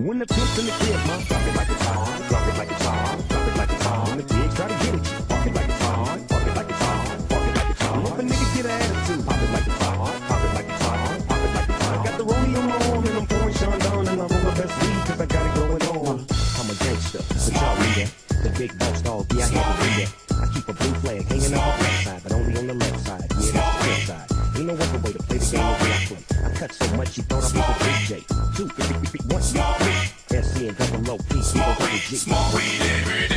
When the pimp's in the crib, ma, drop it like it's hot, drop it like it's hot, drop it like it's hot. When the pigs try to get at you, park it like it's hot, park it like it's hot, park it like it's hot. If a nigga get an attitude, pop it like it's hot, pop it like it's hot, pop it like it's hot. I got the rollie on my arm and I'm pouring Sean down and I'm on my best weed 'cause I got it going on. I'm a gangster, but y'all need that. The big boss dog, yeah, I had to do that. I keep a blue flag hanging out my left side, but only on the left side. Yeah, that's the left side. Ain't no other way to play the game the way I play. I cut so much you thought I was a DJ. 2, 1, 3, SC and double low P, Smoke weed every day.